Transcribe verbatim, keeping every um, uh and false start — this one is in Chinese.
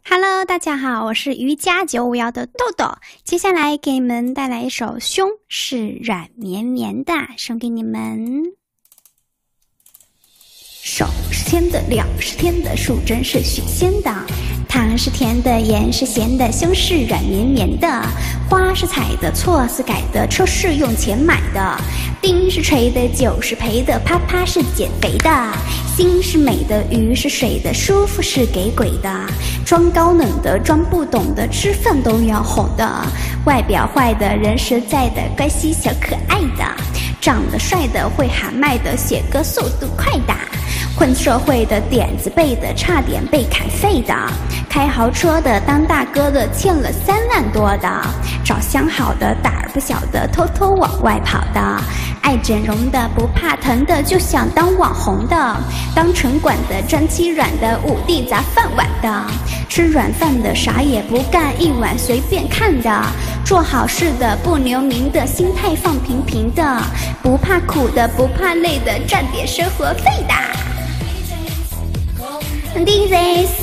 Hello， 大家好，我是瑜伽九五幺的豆豆。接下来给你们带来一首《胸是软绵绵的》，送给你们。手是甜的，粮是甜的，树针是许仙的，糖是甜的，盐是咸的，胸是软绵绵的。花是采的，错是改的，车是用钱买的，钉是锤的，酒是赔的，啪啪是减肥的。心是美的，鱼是水的，舒服是给鬼的。装高冷的，装不懂的，吃饭都要哄的。外表坏的，人实在的，乖兮小可爱的。长得帅的，会喊麦的，写歌速度快的。混社会的，点子背的，差点被砍废的。开豪车的，当大哥的，欠了三万多的。长相好的，胆儿不小的，偷偷往外跑的。爱整容的，不怕疼的，就想当网红的。当城管的，专欺软的，五帝砸饭碗的。吃软饭的，啥也不干，一碗随便看的。做好事的，不留名的，心态放平平的。不怕苦的，不怕累的，赚点生活费的。This is